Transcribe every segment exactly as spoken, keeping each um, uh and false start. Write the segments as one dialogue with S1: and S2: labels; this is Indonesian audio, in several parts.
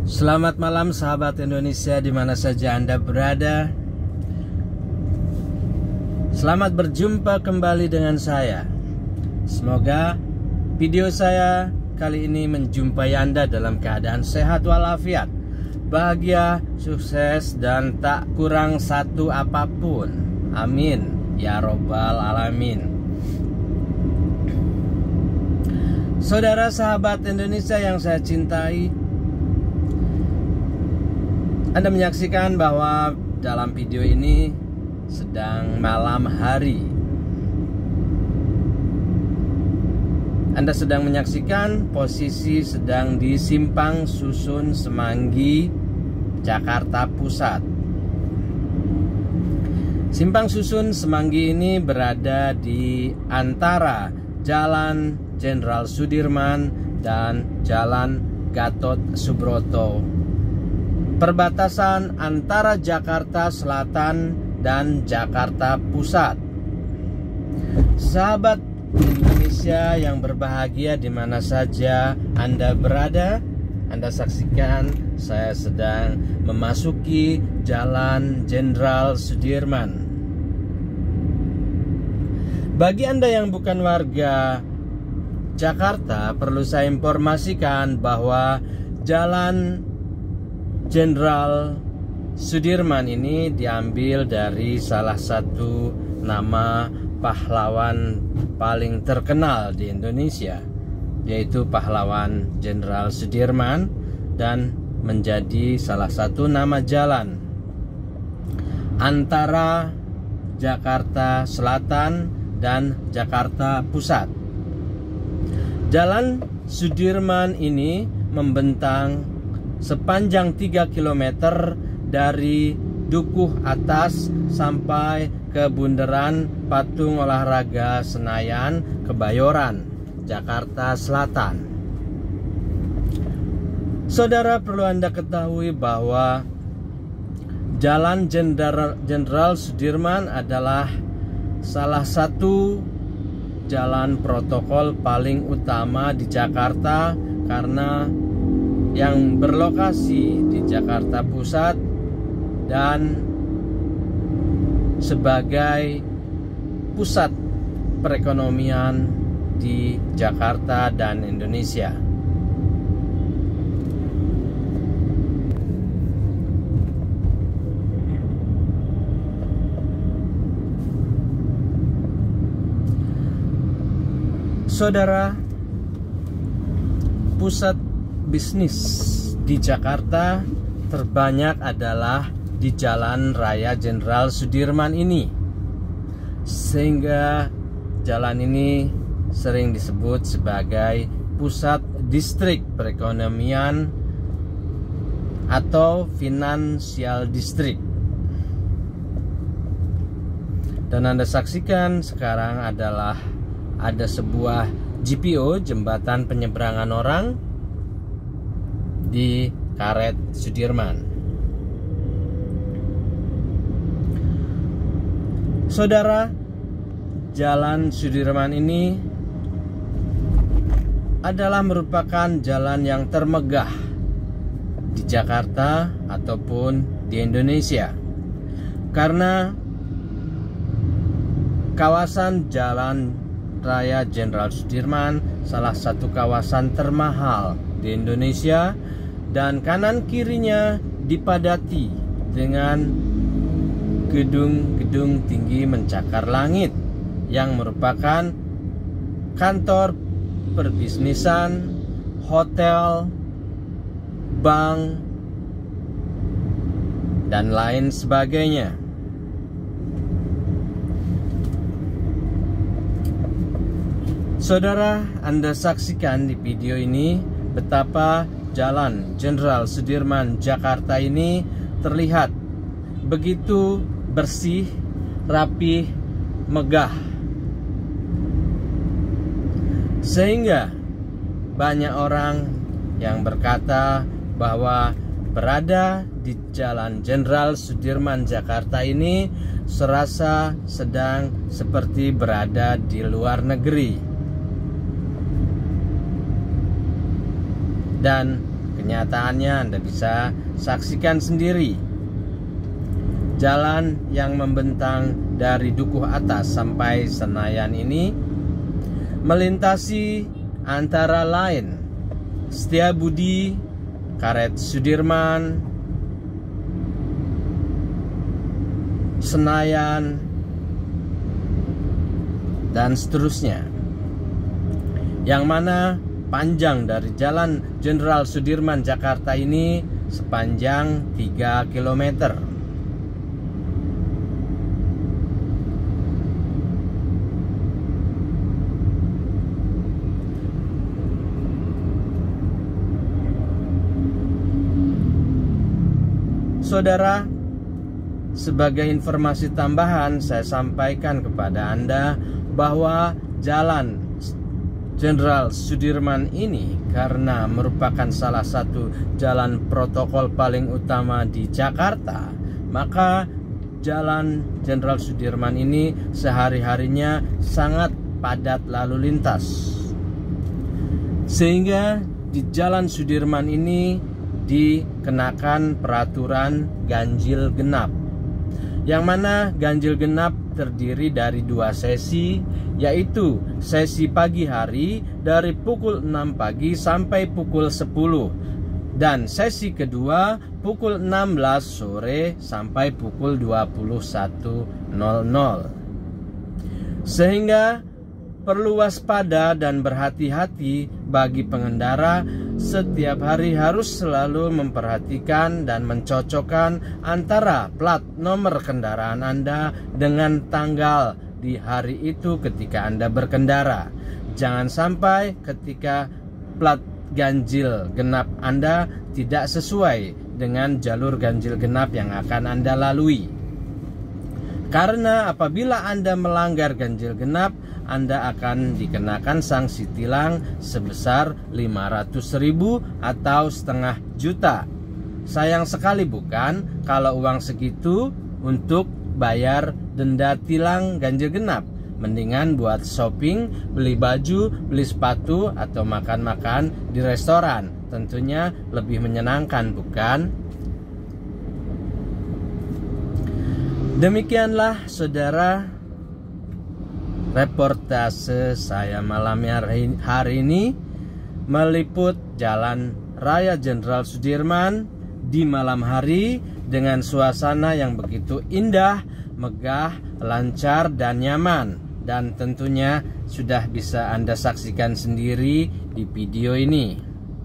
S1: Selamat malam sahabat Indonesia di mana saja Anda berada. Selamat berjumpa kembali dengan saya. Semoga video saya kali ini menjumpai Anda dalam keadaan sehat walafiat, bahagia, sukses, dan tak kurang satu apapun. Amin ya robbal alamin. Saudara sahabat Indonesia yang saya cintai, Anda menyaksikan bahwa dalam video ini sedang malam hari. Anda sedang menyaksikan posisi sedang di Simpang Susun Semanggi, Jakarta Pusat. Simpang Susun Semanggi ini berada di antara Jalan Jenderal Sudirman dan Jalan Gatot Subroto, perbatasan antara Jakarta Selatan dan Jakarta Pusat. Sahabat Indonesia yang berbahagia di mana saja Anda berada, Anda saksikan saya sedang memasuki Jalan Jenderal Sudirman. Bagi Anda yang bukan warga Jakarta, perlu saya informasikan bahwa Jalan Jenderal Sudirman ini diambil dari salah satu nama pahlawan paling terkenal di Indonesia, yaitu pahlawan Jenderal Sudirman, dan menjadi salah satu nama jalan antara Jakarta Selatan dan Jakarta Pusat. Jalan Sudirman ini membentang sepanjang tiga kilometer dari Dukuh Atas sampai ke bundaran Patung Olahraga Senayan, Kebayoran, Jakarta Selatan. Saudara, perlu Anda ketahui bahwa Jalan Jenderal Sudirman adalah salah satu jalan protokol paling utama di Jakarta karena yang berlokasi di Jakarta Pusat dan sebagai pusat perekonomian di Jakarta dan Indonesia. Saudara, pusat bisnis di Jakarta terbanyak adalah di Jalan Raya Jenderal Sudirman ini, sehingga jalan ini sering disebut sebagai pusat distrik perekonomian atau financial district. Dan Anda saksikan sekarang adalah ada sebuah J P O, jembatan penyeberangan orang, di Karet Sudirman. Saudara, Jalan Sudirman ini adalah merupakan jalan yang termegah di Jakarta ataupun di Indonesia, karena kawasan Jalan Raya Jenderal Sudirman salah satu kawasan termahal di Indonesia, dan kanan kirinya dipadati dengan gedung-gedung tinggi mencakar langit yang merupakan kantor perbisnisan, hotel, bank, dan lain sebagainya. Saudara, Anda saksikan di video ini betapa Jalan Jenderal Sudirman Jakarta ini terlihat begitu bersih, rapih, megah, sehingga banyak orang yang berkata bahwa berada di Jalan Jenderal Sudirman Jakarta ini serasa sedang seperti berada di luar negeri. Dan kenyataannya Anda bisa saksikan sendiri. Jalan yang membentang dari Dukuh Atas sampai Senayan ini melintasi antara lain Setiabudi, Karet Sudirman, Senayan, dan seterusnya. Yang mana panjang dari Jalan Jenderal Sudirman Jakarta ini sepanjang tiga kilometer. Saudara, sebagai informasi tambahan saya sampaikan kepada Anda bahwa Jalan Jenderal Sudirman ini karena merupakan salah satu jalan protokol paling utama di Jakarta, maka Jalan Jenderal Sudirman ini sehari-harinya sangat padat lalu lintas. Sehingga di Jalan Sudirman ini dikenakan peraturan ganjil genap, yang mana ganjil genap terdiri dari dua sesi, yaitu sesi pagi hari dari pukul enam pagi sampai pukul sepuluh, dan sesi kedua pukul enam belas sore sampai pukul dua puluh satu nol nol. Sehingga perlu waspada dan berhati-hati bagi pengendara. Setiap hari harus selalu memperhatikan dan mencocokkan antara plat nomor kendaraan Anda dengan tanggal di hari itu ketika Anda berkendara. Jangan sampai ketika plat ganjil genap Anda tidak sesuai dengan jalur ganjil genap yang akan Anda lalui. Karena apabila Anda melanggar ganjil genap, Anda akan dikenakan sanksi tilang sebesar lima ratus ribu atau setengah juta. Sayang sekali bukan kalau uang segitu untuk bayar denda tilang ganjil genap. Mendingan buat shopping, beli baju, beli sepatu, atau makan-makan di restoran. Tentunya lebih menyenangkan, bukan? Demikianlah saudara reportase saya malam hari ini meliput Jalan Raya Jenderal Sudirman di malam hari dengan suasana yang begitu indah, megah, lancar, dan nyaman. Dan tentunya sudah bisa Anda saksikan sendiri di video ini.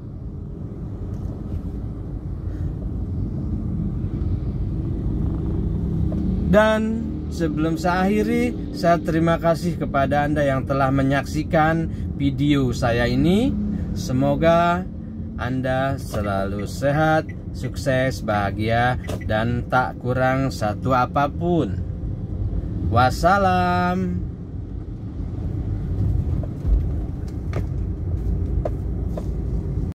S1: Dan sebelum saya akhiri, saya terima kasih kepada Anda yang telah menyaksikan video saya ini. Semoga Anda selalu sehat, sukses, bahagia, dan tak kurang satu apapun. Wassalam.